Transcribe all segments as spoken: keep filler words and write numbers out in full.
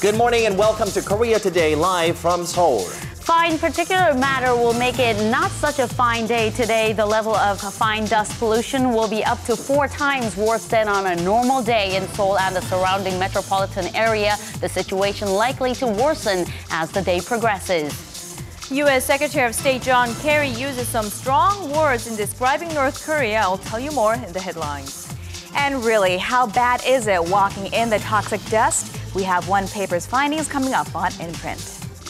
Good morning and welcome to Korea Today, live from Seoul. Fine particulate matter will make it not such a fine day today. The level of fine dust pollution will be up to four times worse than on a normal day in Seoul and the surrounding metropolitan area. The situation likely to worsen as the day progresses. U S Secretary of State John Kerry uses some strong words in describing North Korea. I'll tell you more in the headlines. And really, how bad is it walking in the toxic dust? We have one paper's findings coming up on In Print.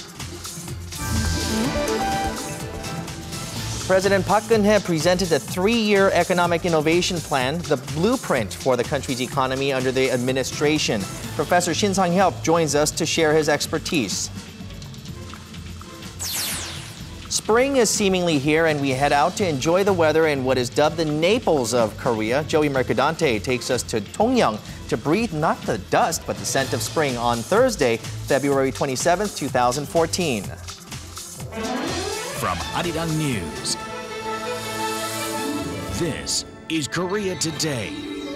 President Park Geun-hye presented a three-year economic innovation plan, the blueprint for the country's economy under the administration. Professor Shin Sang-hyuk joins us to share his expertise. Spring is seemingly here, and we head out to enjoy the weather in what is dubbed the Naples of Korea. Joey Mercadante takes us to Dongyeong to breathe not the dust, but the scent of spring on Thursday, February twenty-seventh, two thousand fourteen. From Arirang News, this is Korea Today.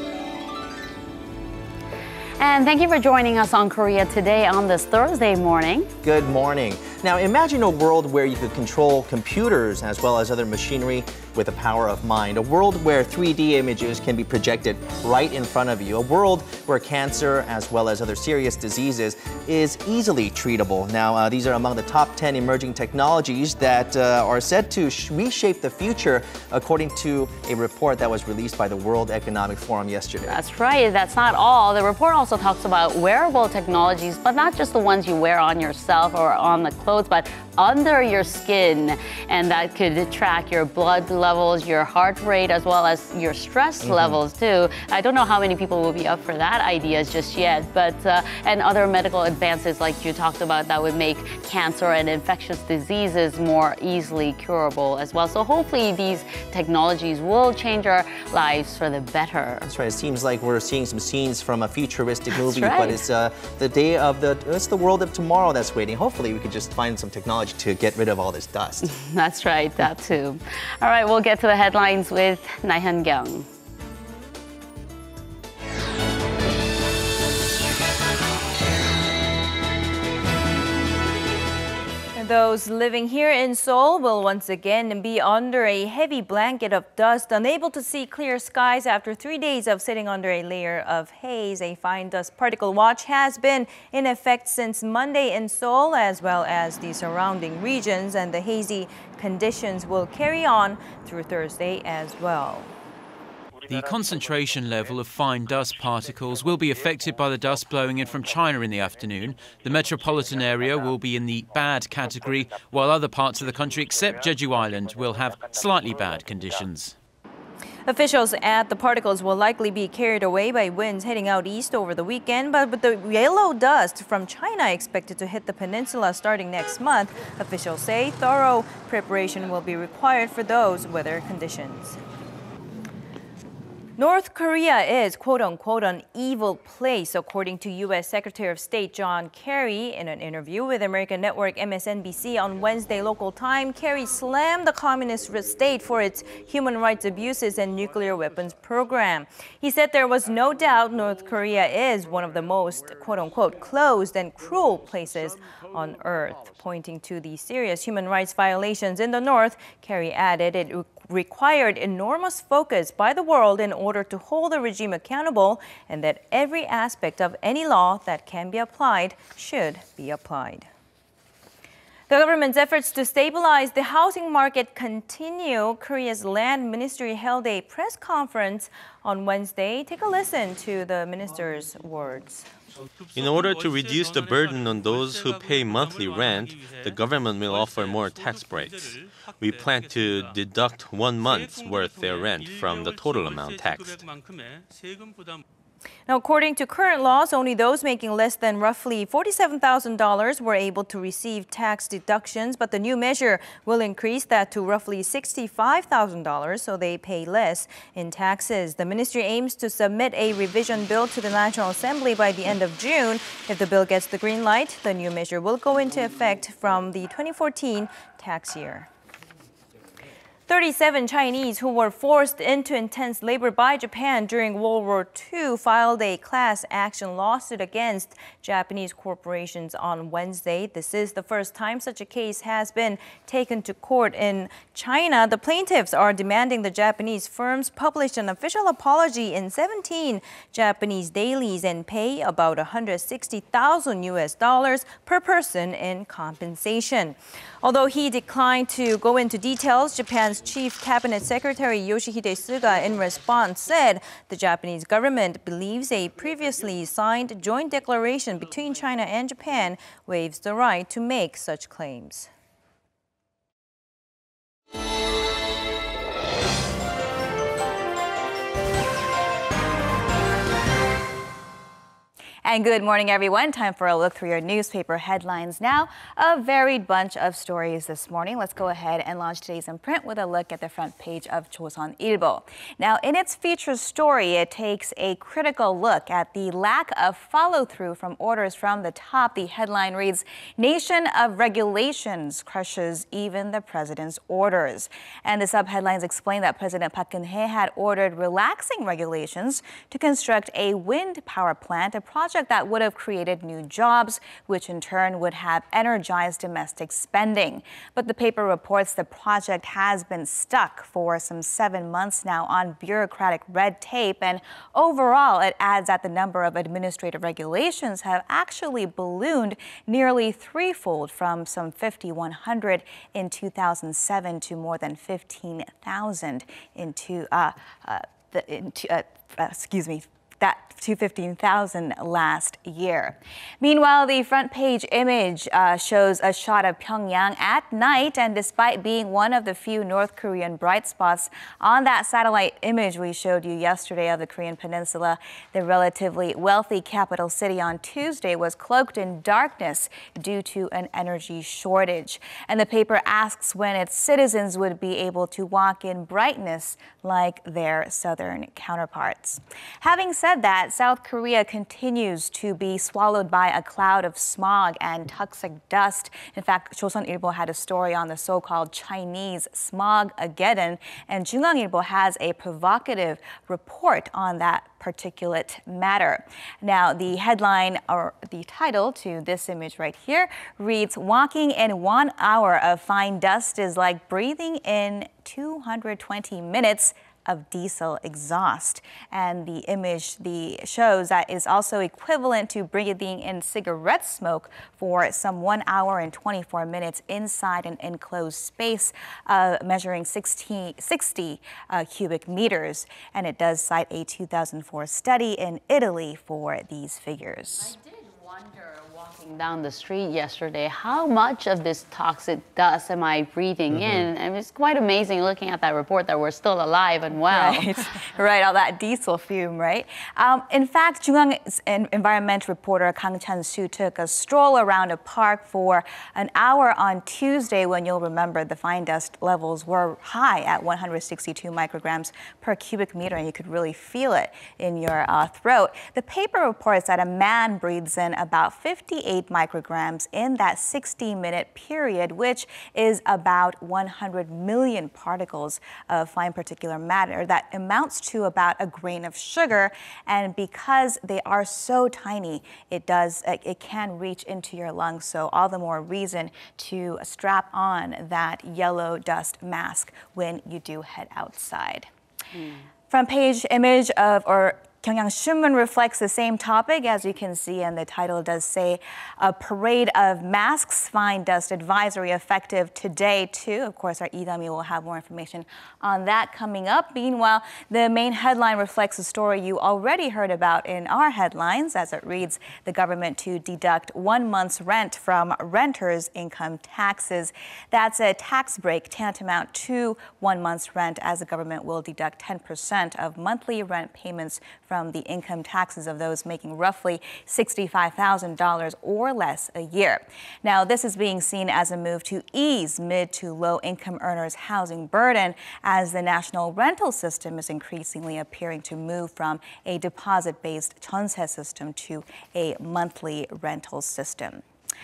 And thank you for joining us on Korea Today on this Thursday morning. Good morning. Now imagine a world where you could control computers as well as other machinery with the power of mind. A world where three D images can be projected right in front of you. A world where cancer as well as other serious diseases is easily treatable. Now uh, these are among the top ten emerging technologies that uh, are said to reshape the future, according to a report that was released by the World Economic Forum yesterday. That's right. That's not all. The report also talks about wearable technologies, but not just the ones you wear on yourself or on the clothes, but under your skin. And that could track your blood levels, your heart rate, as well as your stress mm-hmm. levels too. I don't know how many people will be up for that idea just yet, but uh, and other medical advances like you talked about that would make cancer and infectious diseases more easily curable as well. So hopefully these technologies will change our lives for the better. That's right. It seems like we're seeing some scenes from a futuristic movie, right. but it's uh, the day of the, it's the world of tomorrow that's waiting. Hopefully we could just find some technology to get rid of all this dust. That's right, that too. All right, we'll get to the headlines with Na Hyun-kyung. Those living here in Seoul will once again be under a heavy blanket of dust, unable to see clear skies after three days of sitting under a layer of haze. A fine dust particle watch has been in effect since Monday in Seoul, as well as the surrounding regions, and the hazy conditions will carry on through Thursday as well. The concentration level of fine dust particles will be affected by the dust blowing in from China in the afternoon. The metropolitan area will be in the bad category, while other parts of the country, except Jeju Island, will have slightly bad conditions. Officials add the particles will likely be carried away by winds heading out east over the weekend, but with the yellow dust from China expected to hit the peninsula starting next month, officials say thorough preparation will be required for those weather conditions. North Korea is, quote-unquote, an evil place, according to U S Secretary of State John Kerry. In an interview with American network M S N B C on Wednesday local time, Kerry slammed the communist state for its human rights abuses and nuclear weapons program. He said there was no doubt North Korea is one of the most, quote-unquote, closed and cruel places on earth. Pointing to the serious human rights violations in the North, Kerry added it required enormous focus by the world in order to hold the regime accountable, and that every aspect of any law that can be applied should be applied. The government's efforts to stabilize the housing market continue. Korea's Land Ministry held a press conference on Wednesday. Take a listen to the minister's words. In order to reduce the burden on those who pay monthly rent, the government will offer more tax breaks. We plan to deduct one month's worth their rent from the total amount taxed. Now, according to current laws, only those making less than roughly forty-seven thousand dollars were able to receive tax deductions, but the new measure will increase that to roughly sixty-five thousand dollars, so they pay less in taxes. The ministry aims to submit a revision bill to the National Assembly by the end of June. If the bill gets the green light, the new measure will go into effect from the twenty fourteen tax year. thirty-seven Chinese who were forced into intense labor by Japan during World War Two filed a class action lawsuit against Japanese corporations on Wednesday. This is the first time such a case has been taken to court in China. The plaintiffs are demanding the Japanese firms publish an official apology in seventeen Japanese dailies and pay about one hundred sixty thousand U S dollars per person in compensation. Although he declined to go into details, Japan's Chief Cabinet Secretary Yoshihide Suga in response said the Japanese government believes a previously signed joint declaration between China and Japan waives the right to make such claims. And good morning, everyone. Time for a look through your newspaper headlines now. A varied bunch of stories this morning. Let's go ahead and launch today's imprint with a look at the front page of 조선일보. Now, in its feature story, it takes a critical look at the lack of follow-through from orders from the top. The headline reads, "Nation of regulations crushes even the president's orders." And the subheadlines explain that President Park Geun-hye had ordered relaxing regulations to construct a wind power plant, a project that would have created new jobs, which in turn would have energized domestic spending. But the paper reports the project has been stuck for some seven months now on bureaucratic red tape, and overall it adds that the number of administrative regulations have actually ballooned nearly threefold from some fifty-one hundred in two thousand seven to more than fifteen thousand in two, uh, uh, the, in two, uh, uh, excuse me, that to fifteen thousand last year. Meanwhile, the front page image uh, shows a shot of Pyongyang at night, and despite being one of the few North Korean bright spots on that satellite image we showed you yesterday of the Korean peninsula, the relatively wealthy capital city on Tuesday was cloaked in darkness due to an energy shortage. And the paper asks when its citizens would be able to walk in brightness like their southern counterparts. Having said that, South Korea continues to be swallowed by a cloud of smog and toxic dust. In fact, 조선일보 had a story on the so-called Chinese smog-ageddon, and 중앙일보 has a provocative report on that particulate matter. Now, the headline, or the title to this image right here, reads, "Walking in one hour of fine dust is like breathing in two hundred twenty minutes of diesel exhaust." And the image the shows that is also equivalent to breathing in cigarette smoke for some one hour and twenty-four minutes inside an enclosed space uh, measuring sixty, sixty uh, cubic meters. And it does cite a two thousand four study in Italy for these figures. I did wonder, walking down the street yesterday, how much of this toxic dust am I breathing mm-hmm. in? And it's quite amazing looking at that report that we're still alive and well. Right, right, all that diesel fume, right? Um, in fact, Jungang environment reporter Kang Chan-soo took a stroll around a park for an hour on Tuesday when you'll remember the fine dust levels were high at one hundred sixty-two micrograms per cubic meter, and you could really feel it in your uh, throat. The paper reports that a man breathes in about fifty-eight micrograms in that sixty minute period, which is about one hundred million particles of fine particulate matter. That amounts to about a grain of sugar. And because they are so tiny, it does, it can reach into your lungs. So all the more reason to strap on that yellow dust mask when you do head outside. Mm. Front page image of, or Gyeongyang Shinmun reflects the same topic, as you can see, and the title does say a parade of masks, fine dust advisory effective today too. Of course, our Lee Da-mi will have more information on that coming up. Meanwhile, the main headline reflects a story you already heard about in our headlines, as it reads, the government to deduct one month's rent from renters' income taxes. That's a tax break tantamount to one month's rent, as the government will deduct ten percent of monthly rent payments from the income taxes of those making roughly sixty-five thousand dollars or less a year. Now, this is being seen as a move to ease mid to low income earners' housing burden, as the national rental system is increasingly appearing to move from a deposit-based 전세 system to a monthly rental system.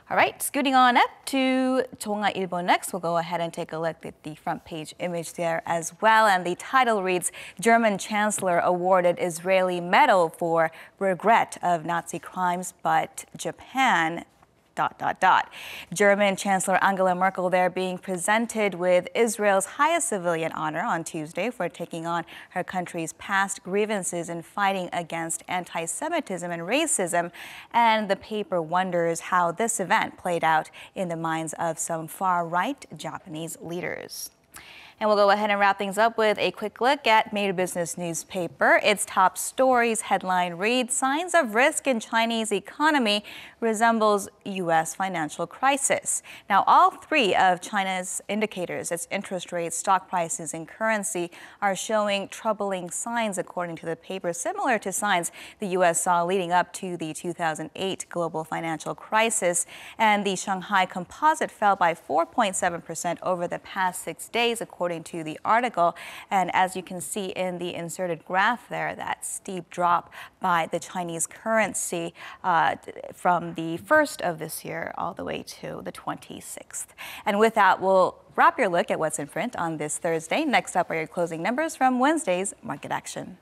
All right, scooting on up to 종아일보 next. We'll go ahead and take a look at the front page image there as well. And the title reads, German Chancellor awarded Israeli medal for regret of Nazi crimes, but Japan dot, dot, dot. German Chancellor Angela Merkel there being presented with Israel's highest civilian honor on Tuesday for taking on her country's past grievances in fighting against anti-Semitism and racism. And the paper wonders how this event played out in the minds of some far-right Japanese leaders. And we'll go ahead and wrap things up with a quick look at Made Business newspaper. Its top stories headline reads, Signs of risk in Chinese economy resembles U S financial crisis. Now, all three of China's indicators, its interest rates, stock prices, and currency, are showing troubling signs, according to the paper, similar to signs the U S saw leading up to the two thousand eight global financial crisis. And the Shanghai Composite fell by four point seven percent over the past six days, according to the article. And as you can see in the inserted graph there, that steep drop by the Chinese currency uh, from the first of this year all the way to the twenty-sixth. And with that, we'll wrap your look at what's in print on this Thursday. Next up are your closing numbers from Wednesday's market action.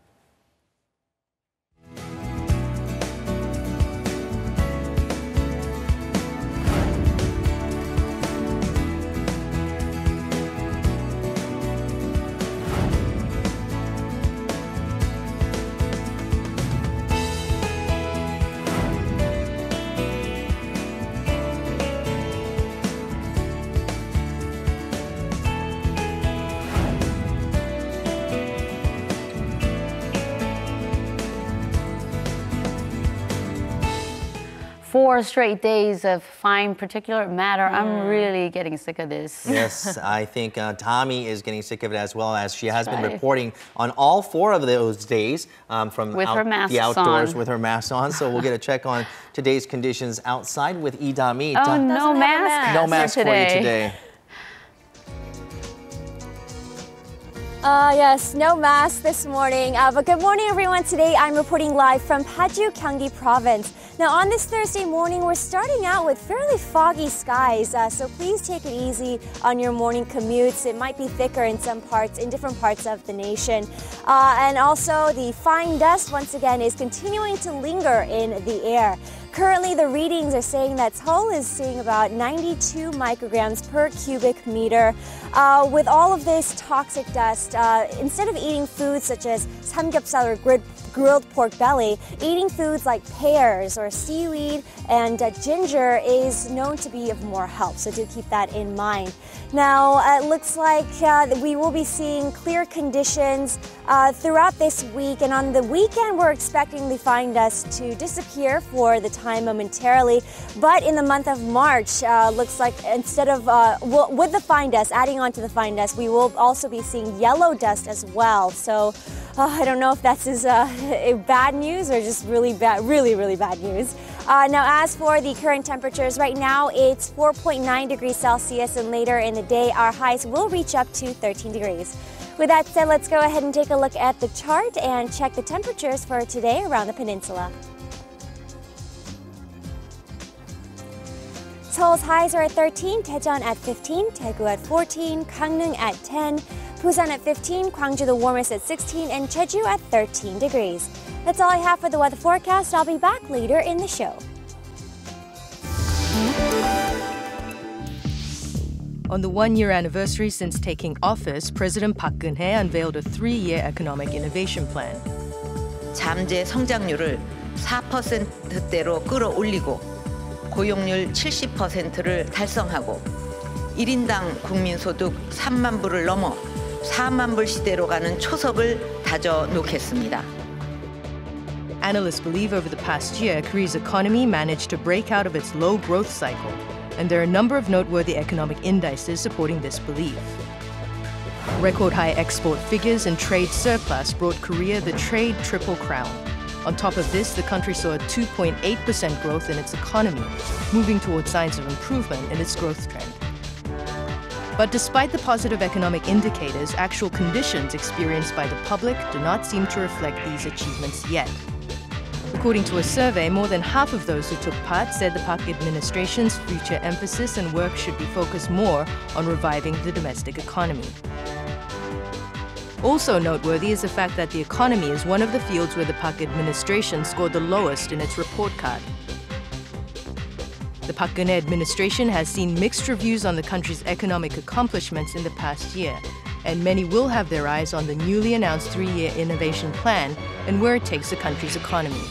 Four straight days of fine particulate matter. Mm. I'm really getting sick of this. Yes, I think uh, Tommy is getting sick of it as well, as she has That's been right. reporting on all four of those days um, from with out, her mask the outdoors on. with her mask on. So we'll get a check on today's conditions outside with Lee Da-mi. Oh, Da- no mask. No mask for today. you today. Uh, yes, no mask this morning. Uh, but good morning, everyone. Today I'm reporting live from Paju, Gyeonggi Province. Now, on this Thursday morning, we're starting out with fairly foggy skies, uh, so please take it easy on your morning commutes. It might be thicker in some parts, in different parts of the nation. Uh, and also, the fine dust, once again, is continuing to linger in the air. Currently, the readings are saying that Seoul is seeing about ninety-two micrograms per cubic meter. Uh, with all of this toxic dust, uh, instead of eating foods such as samgyeopsal or grid grilled pork belly, eating foods like pears or seaweed and uh, ginger is known to be of more help, so do keep that in mind. Now, uh, it looks like uh, we will be seeing clear conditions uh, throughout this week, and on the weekend we're expecting the fine dust to disappear for the time momentarily, but in the month of March, uh, looks like instead of, uh, well, with the fine dust, adding on to the fine dust, we will also be seeing yellow dust as well. So uh, I don't know if that's is, uh, bad news or just really bad, really, really bad news. Uh, now, as for the current temperatures, right now it's four point nine degrees Celsius, and later in the day our highs will reach up to thirteen degrees. With that said, let's go ahead and take a look at the chart and check the temperatures for today around the peninsula. Seoul's highs are at thirteen, Daejeon at fifteen, Daegu at fourteen, Gangneung at ten, Busan at fifteen, Gwangju the warmest at sixteen, and Jeju at thirteen degrees. That's all I have for the weather forecast. I'll be back later in the show. On the one-year anniversary since taking office, President Park Geun-hye unveiled a three-year economic innovation plan. 잠재 성장률을 사 퍼센트대로 끌어올리고 고용률 칠십 퍼센트를 달성하고 일 인당 국민소득 삼만 불을 넘어 사만 불 시대로 가는 초석을 다져 놓겠습니다. Analysts believe over the past year, Korea's economy managed to break out of its low growth cycle, and there are a number of noteworthy economic indices supporting this belief. Record high export figures and trade surplus brought Korea the trade triple crown. On top of this, the country saw a two point eight percent growth in its economy, moving towards signs of improvement in its growth trend. But despite the positive economic indicators, actual conditions experienced by the public do not seem to reflect these achievements yet. According to a survey, more than half of those who took part said the Park administration's future emphasis and work should be focused more on reviving the domestic economy. Also noteworthy is the fact that the economy is one of the fields where the Park administration scored the lowest in its report card. The Park Geun-hye administration has seen mixed reviews on the country's economic accomplishments in the past year, and many will have their eyes on the newly announced three-year innovation plan and where it takes the country's economy.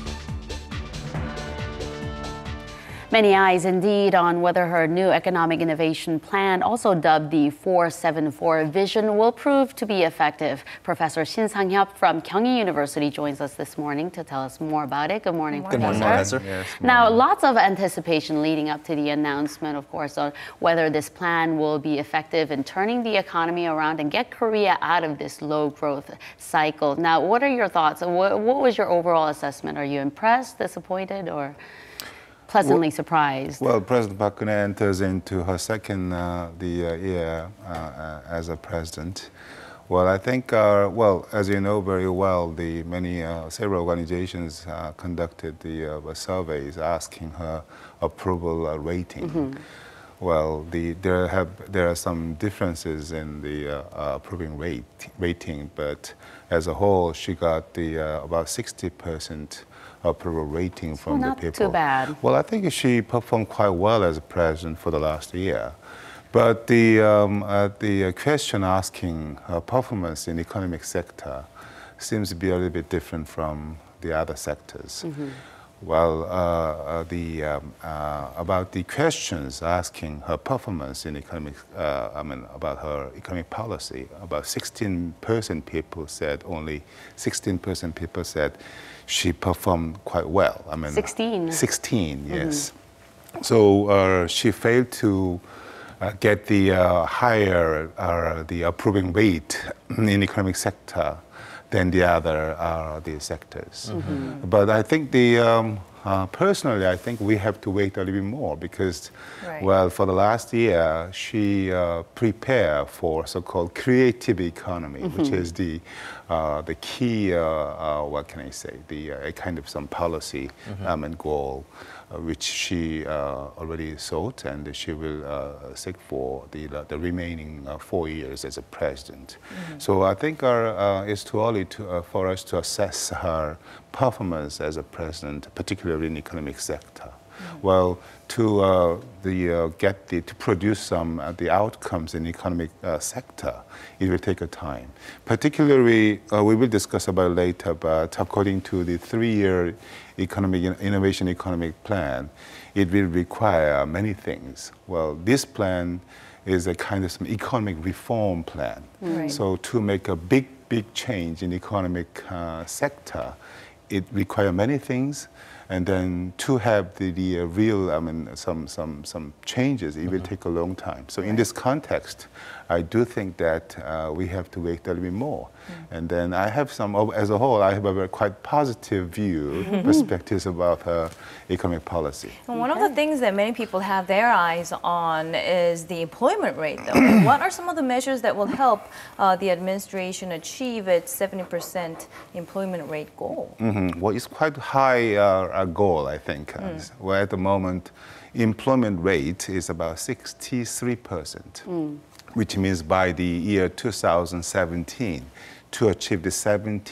Many eyes indeed on whether her new economic innovation plan, also dubbed the four seven four vision, will prove to be effective. Professor Shin Sang-hyup from Kyunghee University joins us this morning to tell us more about it. Good morning, Good morning, Professor. Professor. Yes, good Now, morning. lots of anticipation leading up to the announcement, of course, on whether this plan will be effective in turning the economy around and get Korea out of this low growth cycle. Now, what are your thoughts? What, what was your overall assessment? Are you impressed, disappointed, or pleasantly well, surprised? Well, President Park Geun-hye enters into her second uh, the uh, year uh, uh, as a president. Well, I think, uh, well, as you know very well, the many uh, several organizations uh, conducted the uh, surveys asking her approval uh, rating. Mm-hmm. Well, the, there have there are some differences in the uh, uh, approving rate rating, but as a whole, she got the uh, about sixty percent approval rating from Not the people. too bad. Well, I think she performed quite well as a president for the last year. But the, um, uh, the question asking her performance in the economic sector seems to be a little bit different from the other sectors. Mm-hmm. Well, uh, uh, the, um, uh, about the questions asking her performance in economic, uh, I mean, about her economic policy, about sixteen percent people said, only sixteen percent people said she performed quite well. I mean, sixteen. sixteen, yes. Mm-hmm. So uh, she failed to uh, get the uh, higher, uh, the approving rate in the economic sector than the other uh, the sectors. Mm-hmm. But I think the, um, uh, personally, I think we have to wait a little bit more because, Right. well, for the last year, she uh, prepared for so-called creative economy, mm-hmm. which is the, uh, the key, uh, uh, what can I say, the uh, kind of some policy mm-hmm. um, and goal. Uh, which she uh, already sought, and she will uh, seek for the, the remaining uh, four years as a president. Mm-hmm. So I think our, uh, it's too early to, uh, for us to assess her performance as a president, particularly in the economic sector. Mm-hmm. Well, to uh, the uh, get the to produce some uh, the outcomes in the economic uh, sector, it will take a time. Particularly, uh, we will discuss about it later. But according to the three-year economic innovation economic plan, it will require many things. Well, this plan is a kind of some economic reform plan. Right. So to make a big, big change in the economic uh, sector, it requires many things. And then to have the, the uh, real, I mean, some, some, some changes, it mm-hmm. will take a long time. So right. in this context, I do think that uh, we have to wait a little bit more. Mm-hmm. And then I have some, as a whole, I have a very quite positive view, mm-hmm. perspectives about her economic policy. And one of the things that many people have their eyes on is the employment rate, though. What are some of the measures that will help uh, the administration achieve its seventy percent employment rate goal? Mm-hmm. Well, it's quite high uh, a goal, I think. Mm. Where at the moment, employment rate is about sixty-three percent, mm. which means by the year two thousand seventeen, to achieve the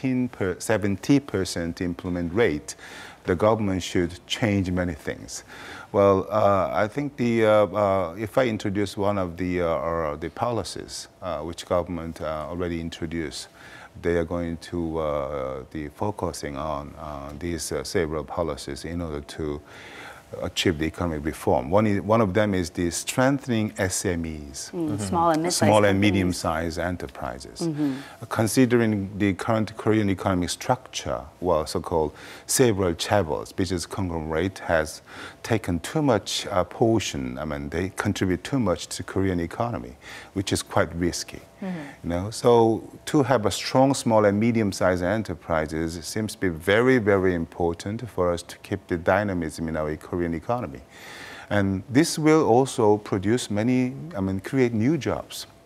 seventy percent employment rate, the government should change many things. Well, uh, I think the, uh, uh, if I introduce one of the, uh, or the policies uh, which government uh, already introduced, they are going to uh, be focusing on uh, these uh, several policies in order to achieve the economic reform. One, is, one of them is the strengthening S M Es, mm, mm-hmm. small and, small and medium-sized enterprises. Mm-hmm. Considering the current Korean economic structure, well, so-called several chaebols, business conglomerate has taken too much uh, portion. I mean, they contribute too much to Korean economy, which is quite risky. Mm-hmm. You know, so to have a strong small and medium-sized enterprises seems to be very, very important for us to keep the dynamism in our Korean economy. And this will also produce many, I mean, create new jobs.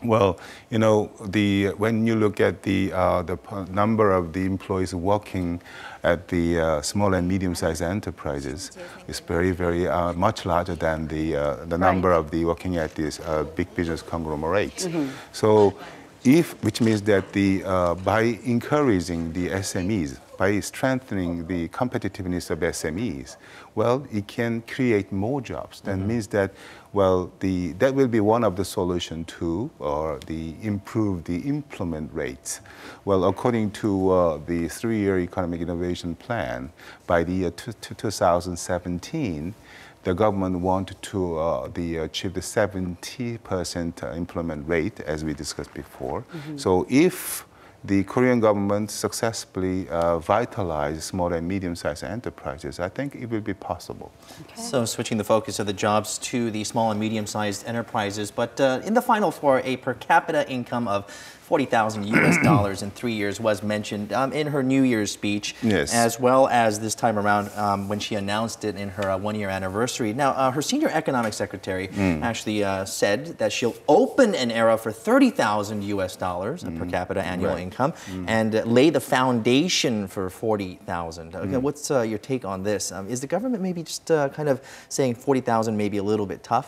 Well, you know, the when you look at the uh, the number of the employees working at the uh, small and medium-sized enterprises, is very, very uh, much larger than the uh, the number Right. of the working at these uh, big business conglomerates. Mm-hmm. So, if which means that the uh, by encouraging the S M Es, by strengthening the competitiveness of S M Es, well, it can create more jobs. That Mm-hmm. means that, well, the that will be one of the solution to or the improve the employment rates. Well, according to uh, the three-year economic innovation plan, by the year two thousand seventeen, the government wanted to uh, the, achieve the seventy percent employment rate, as we discussed before. Mm-hmm. So if the Korean government successfully uh, vitalize small and medium-sized enterprises, I think it will be possible. Okay. So switching the focus of the jobs to the small and medium-sized enterprises, but uh, in the final four, a per capita income of forty thousand U S dollars in three years was mentioned um, in her New Year's speech, Yes. as well as this time around um, when she announced it in her uh, one-year anniversary. Now, uh, her senior economic secretary actually uh, said that she'll open an era for thirty thousand U S dollars uh, per capita annual Right. income and uh, lay the foundation for forty thousand. Okay, what's uh, your take on this? Um, is the government maybe just uh, kind of saying forty thousand maybe a little bit tough?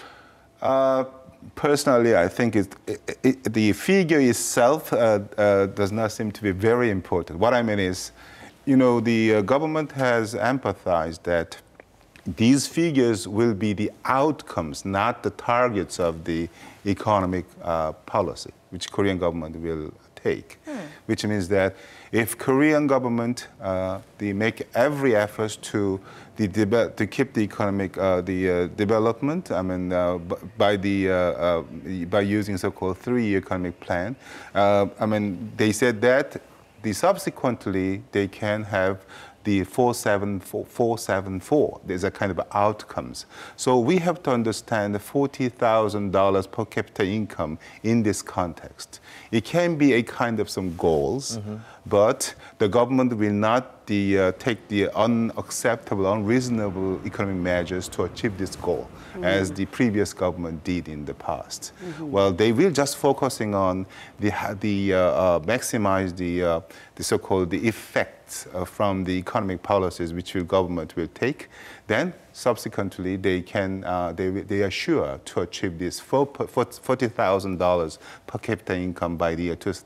Uh, Personally, I think it, it, it, the figure itself uh, uh, does not seem to be very important. What I mean is, you know, the uh, government has empathized that these figures will be the outcomes, not the targets of the economic uh, policy, which Korean government will take. Hmm. Which means that if Korean government uh, they make every effort to the debe- to keep the economic uh, the uh, development, I mean uh, b- by the uh, uh, by using so-called three-year economic plan, uh, I mean they said that the subsequently they can have the four seven four, four seven four. There's a kind of outcomes. So we have to understand the forty thousand dollars per capita income in this context. It can be a kind of some goals, mm-hmm. but the government will not the, uh, take the unacceptable, unreasonable economic measures to achieve this goal, mm-hmm. as the previous government did in the past. Mm-hmm. Well, they will just focusing on the, the uh, uh, maximize the, uh, the so-called the effects uh, from the economic policies which the government will take. Then subsequently they can uh, they they are sure to achieve this forty thousand dollars per capita income by the year two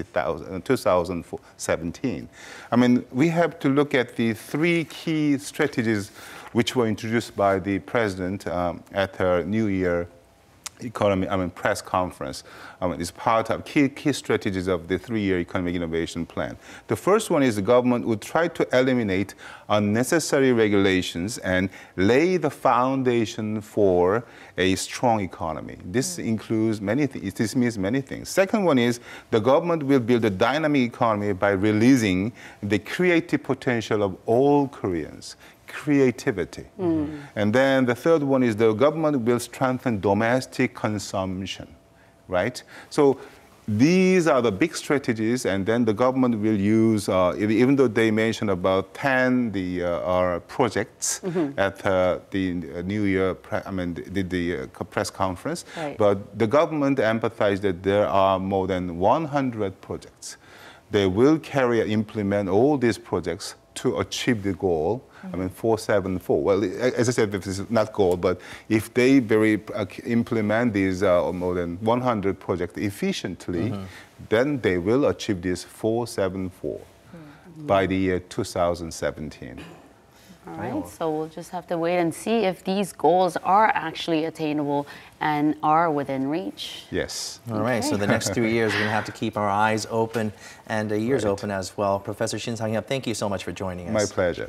thousand seventeen. I mean, we have to look at the three key strategies which were introduced by the president um, at her New Year economy, I mean, press conference. I mean, it's part of key, key strategies of the three-year economic innovation plan. The first one is the government would try to eliminate unnecessary regulations and lay the foundation for a strong economy. This mm. includes many things. This means many things. Second one is the government will build a dynamic economy by releasing the creative potential of all Koreans. Creativity. Mm. And then the third one is the government will strengthen domestic consumption, right? So these are the big strategies, and then the government will use, uh, even though they mentioned about ten the uh, our projects mm-hmm. at uh, the New Year, pre- I mean, the, the uh, press conference, right. But the government emphasized that there are more than one hundred projects. They will carry and implement all these projects to achieve the goal. I mean, four seven four. Well, as I said, this is not goal, but if they very uh, implement these uh, more than one hundred projects efficiently, mm-hmm. then they will achieve this four seven four mm-hmm. by the year two thousand seventeen. All right, so we'll just have to wait and see if these goals are actually attainable and are within reach. Yes. All right, Okay. so the next three years, we're going to have to keep our eyes open and uh, ears right. open as well. Professor Shin Sang-hyup, thank you so much for joining us. My pleasure.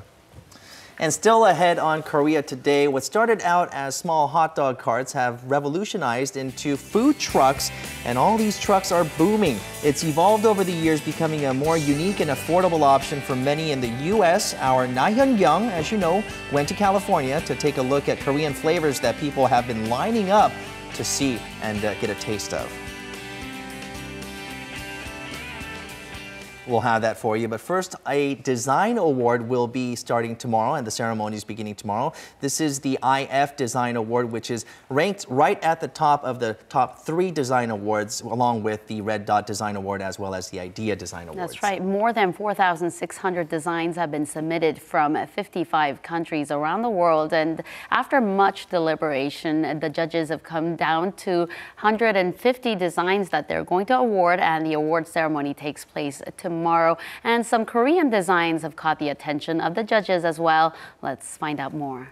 And still ahead on Korea Today, what started out as small hot dog carts have revolutionized into food trucks, and all these trucks are booming. It's evolved over the years, becoming a more unique and affordable option for many in the U S. Our Na Hyun-kyung, as you know, went to California to take a look at Korean flavors that people have been lining up to see and uh, get a taste of. We'll have that for you. But first, a design award will be starting tomorrow, and the ceremony is beginning tomorrow. This is the I F Design Award, which is ranked right at the top of the top three design awards, along with the Red Dot Design Award as well as the IDEA Design Awards. That's right. More than four thousand six hundred designs have been submitted from fifty-five countries around the world. And after much deliberation, the judges have come down to one hundred fifty designs that they're going to award, and the award ceremony takes place tomorrow. Tomorrow, and some Korean designs have caught the attention of the judges as well. Let's find out more.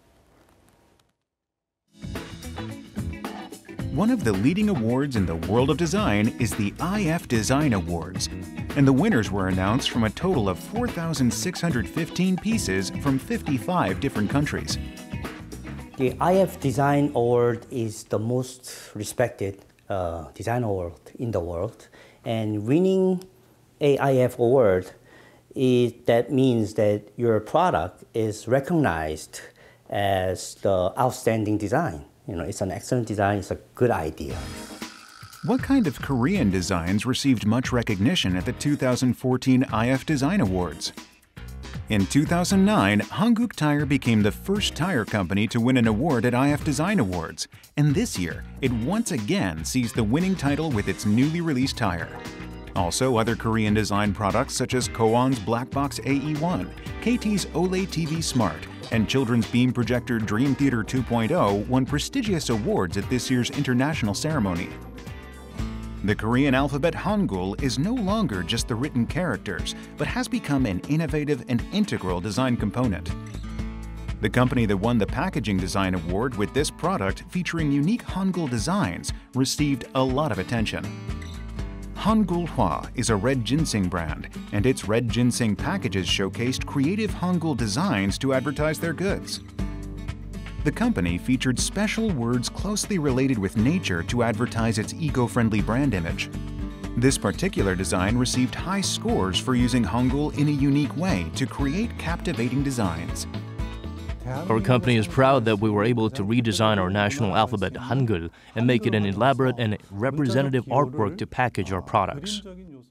One of the leading awards in the world of design is the I F Design Awards, and the winners were announced from a total of four thousand six hundred fifteen pieces from fifty-five different countries. The I F Design Award is the most respected uh, design award in the world, and winning a I F award, is, that means that your product is recognized as the outstanding design. You know, it's an excellent design, it's a good idea. What kind of Korean designs received much recognition at the two thousand fourteen I F Design Awards? In two thousand nine, Hankook Tire became the first tire company to win an award at I F Design Awards, and this year, it once again seized the winning title with its newly released tire. Also, other Korean design products such as Koan's Blackbox A E one, K T's OLED T V Smart, and children's beam projector Dream Theater two point oh won prestigious awards at this year's international ceremony. The Korean alphabet Hangul is no longer just the written characters, but has become an innovative and integral design component. The company that won the Packaging Design Award with this product featuring unique Hangul designs received a lot of attention. Hangul Hwa is a red ginseng brand, and its red ginseng packages showcased creative Hangul designs to advertise their goods. The company featured special words closely related with nature to advertise its eco-friendly brand image. This particular design received high scores for using Hangul in a unique way to create captivating designs. Our company is proud that we were able to redesign our national alphabet Hangul and make it an elaborate and representative artwork to package our products.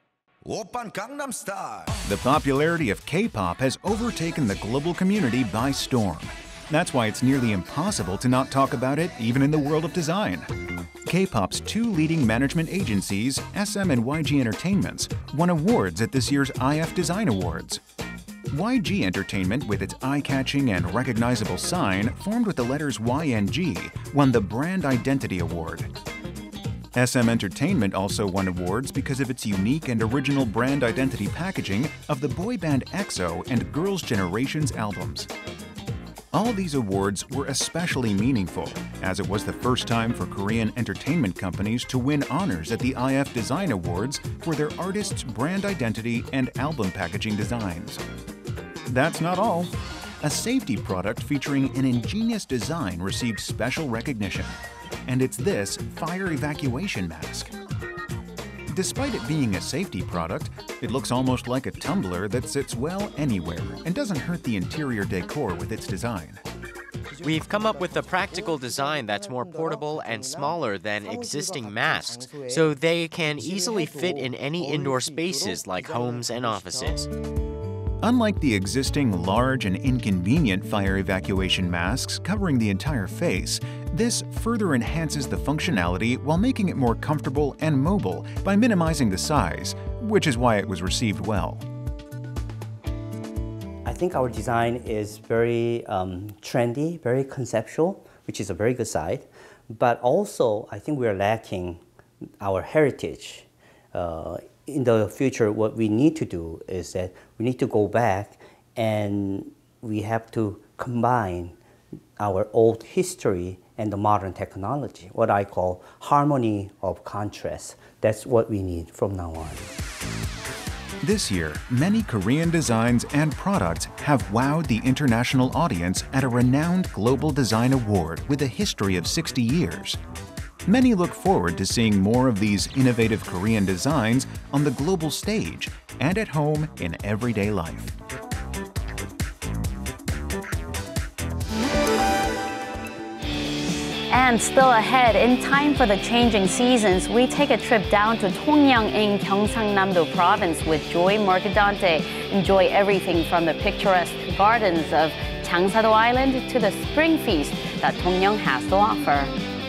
The popularity of K-pop has overtaken the global community by storm. That's why it's nearly impossible to not talk about it even in the world of design. K-pop's two leading management agencies, S M and Y G Entertainments, won awards at this year's I F Design Awards. Y G Entertainment, with its eye-catching and recognizable sign formed with the letters Y and G, won the Brand Identity Award. S M Entertainment also won awards because of its unique and original brand identity packaging of the boy band EXO and Girls' Generation's albums. All these awards were especially meaningful, as it was the first time for Korean entertainment companies to win honors at the I F Design Awards for their artists' brand identity and album packaging designs. That's not all. A safety product featuring an ingenious design received special recognition, and it's this fire evacuation mask. Despite it being a safety product, it looks almost like a tumbler that sits well anywhere and doesn't hurt the interior decor with its design. We've come up with a practical design that's more portable and smaller than existing masks, so they can easily fit in any indoor spaces like homes and offices. Unlike the existing large and inconvenient fire evacuation masks covering the entire face, this further enhances the functionality while making it more comfortable and mobile by minimizing the size, which is why it was received well. I think our design is very um, trendy, very conceptual, which is a very good side. But also, I think we are lacking our heritage. Uh, in the future, what we need to do is that we need to go back and we have to combine our old history and the modern technology, what I call harmony of contrast. That's what we need from now on. This year, many Korean designs and products have wowed the international audience at a renowned global design award with a history of sixty years. Many look forward to seeing more of these innovative Korean designs on the global stage and at home in everyday life. And And still ahead, in time for the changing seasons, we take a trip down to Tongyang in Gyeongsangnam-do province with Joy Mercadante. Enjoy everything from the picturesque gardens of Changsado Island to the spring feast that Tongyang has to offer.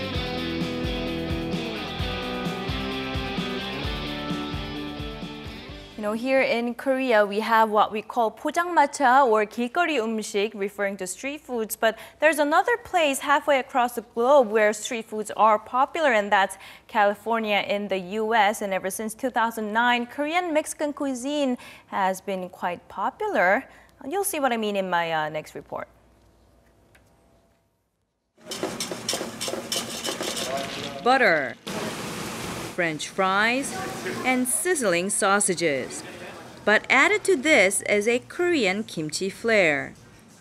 You know, here in Korea, we have what we call 포장마차 or 길거리 음식, referring to street foods. But there's another place halfway across the globe where street foods are popular, and that's California in the U S. And ever since two thousand nine, Korean Mexican cuisine has been quite popular. You'll see what I mean in my uh, next report. Butter, French fries, and sizzling sausages. But added to this is a Korean kimchi flair.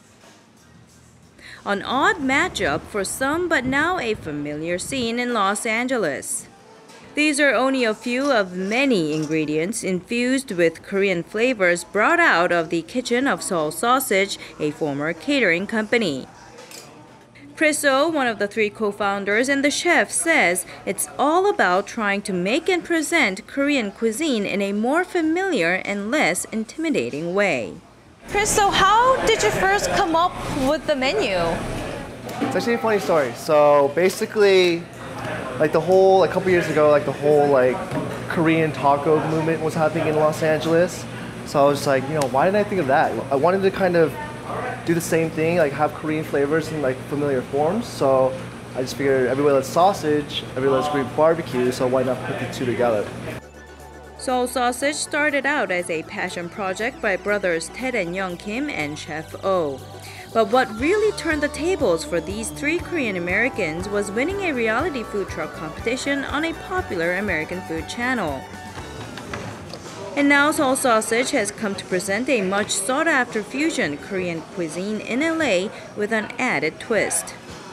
An odd matchup for some, but now a familiar scene in Los Angeles. These are only a few of many ingredients infused with Korean flavors brought out of the kitchen of Seoul Sausage, a former catering company. Chris Oh, one of the three co-founders and the chef, says it's all about trying to make and present Korean cuisine in a more familiar and less intimidating way. Chris, so how did you first come up with the menu? It's actually a funny story. So basically, like the whole, like a couple years ago, like the whole like Korean taco movement was happening in Los Angeles. So I was like, you know, why didn't I think of that? I wanted to kind of do the same thing, like have Korean flavors in like familiar forms. So I just figured everybody loves sausage, everybody loves Korean barbecue, so why not put the two together? Seoul Sausage started out as a passion project by brothers Ted and Young Kim and Chef Oh. But what really turned the tables for these three Korean Americans was winning a reality food truck competition on a popular American food channel. And now Seoul Sausage has come to present a much sought-after fusion Korean cuisine in L A with an added twist.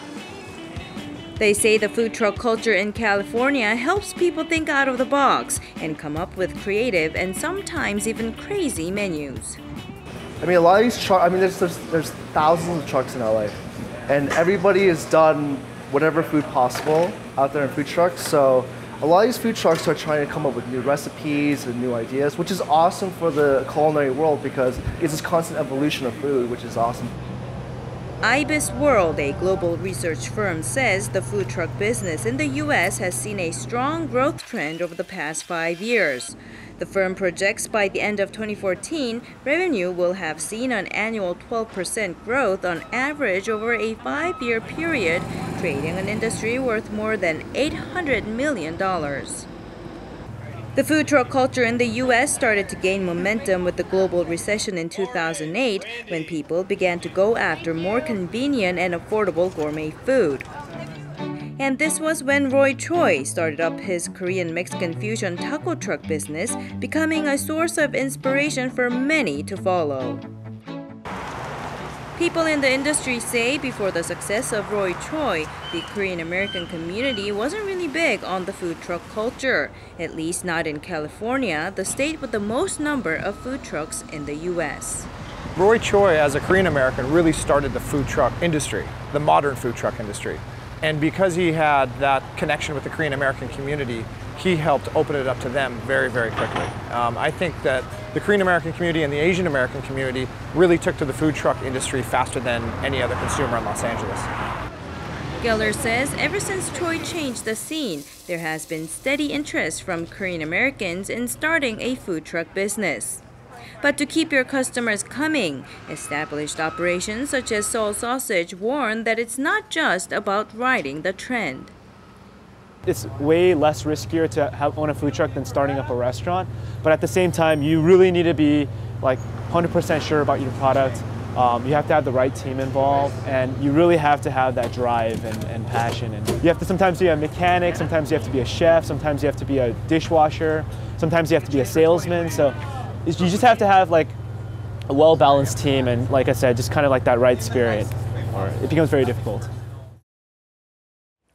They say the food truck culture in California helps people think out of the box and come up with creative and sometimes even crazy menus. I mean, a lot of these trucks, I mean, there's, there's, there's thousands of trucks in L A, and everybody has done whatever food possible out there in food trucks. So a lot of these food trucks are trying to come up with new recipes and new ideas, which is awesome for the culinary world because it's this constant evolution of food, which is awesome. Ibis World, a global research firm, says the food truck business in the U S has seen a strong growth trend over the past five years. The firm projects by the end of twenty fourteen, revenue will have seen an annual twelve percent growth on average over a five-year period, creating an industry worth more than eight hundred million dollars. The food truck culture in the U S started to gain momentum with the global recession in two thousand eight, when people began to go after more convenient and affordable gourmet food. And this was when Roy Choi started up his Korean-Mexican fusion taco truck business, becoming a source of inspiration for many to follow. People in the industry say before the success of Roy Choi, the Korean-American community wasn't really big on the food truck culture, at least not in California, the state with the most number of food trucks in the U S. Roy Choi, as a Korean-American, really started the food truck industry, the modern food truck industry. And because he had that connection with the Korean-American community, he helped open it up to them very, very quickly. Um, I think that the Korean-American community and the Asian-American community really took to the food truck industry faster than any other consumer in Los Angeles. Geller says ever since Choi changed the scene, there has been steady interest from Korean-Americans in starting a food truck business. But to keep your customers coming, established operations such as Seoul Sausage warn that it's not just about riding the trend. It's way less riskier to have, own a food truck than starting up a restaurant. But at the same time, you really need to be like one hundred percent sure about your product. Um, you have to have the right team involved, and you really have to have that drive and, and passion. And you have to sometimes be a mechanic, sometimes you have to be a chef, sometimes you have to be a dishwasher, sometimes you have to be a salesman. So you just have to have like a well-balanced team, and like I said, just kind of like that right spirit, or it becomes very difficult.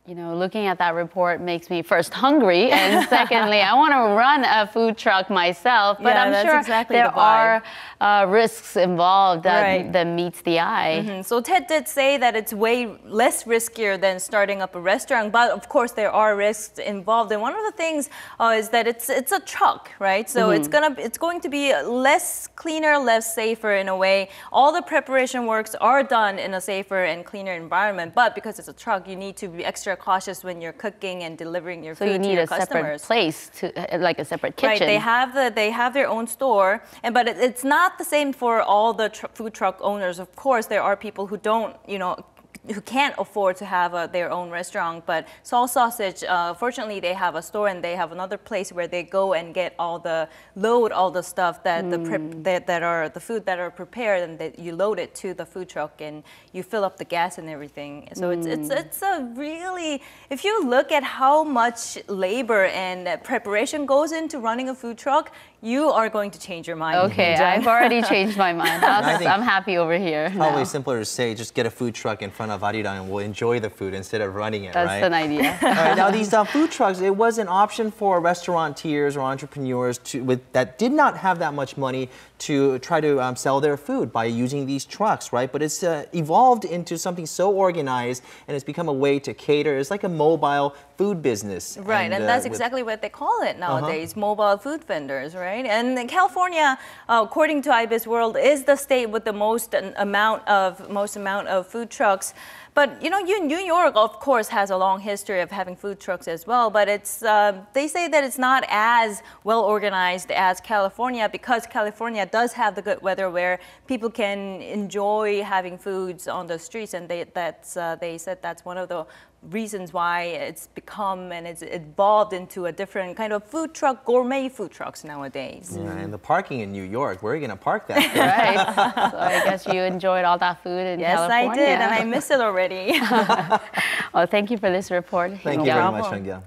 You know, looking at that report makes me first hungry, and secondly, I want to run a food truck myself. But Yeah, I'm that's sure exactly there the vibe. are uh, risks involved that, Right. that meets the eye. Mhm. So Ted did say that it's way less riskier than starting up a restaurant, but of course there are risks involved. And one of the things uh, is that it's it's a truck, right? So Mhm. it's gonna it's going to be less cleaner, less safer in a way. All the preparation works are done in a safer and cleaner environment, but because it's a truck, you need to be extra cautious when you're cooking and delivering your So food you to need your a separate customers. place, to uh, like a separate kitchen. Right, they have the they have their own store, and but it, it's not the same for all the tr food truck owners. Of course, there are people who don't, you know, who can't afford to have a, their own restaurant. But Seoul Sausage, uh, fortunately, they have a store and they have another place where they go and get all the load all the stuff that the prep, that, that are the food that are prepared, and that you load it to the food truck and you fill up the gas and everything. So it's it's it's a really, if you look at how much labor and preparation goes into running a food truck, you are going to change your mind. Okay, Jen. I've already changed my mind. I I was, think I'm happy over here. Probably now. simpler to say, just get a food truck in front of Arirang and we'll enjoy the food instead of running it, That's right? an idea. All right, now these uh, food trucks, it was an option for restaurateurs or entrepreneurs to, with, that did not have that much money to try to um, sell their food by using these trucks, right? But it's uh, evolved into something so organized and it's become a way to cater. It's like a mobile food business. Right, and, uh, that's with- exactly what they call it nowadays, mobile food vendors, right? And in California, uh, according to Ibis World, is the state with the most an amount of most amount of food trucks. But you know, you- New York, of course, has a long history of having food trucks as well. But it's uh, they say that it's not as well organized as California, because California does have the good weather where people can enjoy having foods on the streets, and they that's uh, they said that's one of the reasons why it's become and it's evolved into a different kind of food truck, gourmet food trucks nowadays. Yeah, and the parking in New York, where are you going to park that? Right. So I guess you enjoyed all that food in Yes, California. I did, and I miss it already. Well, thank you for this report. Thank No you very problem. much, Hyung-Kyo.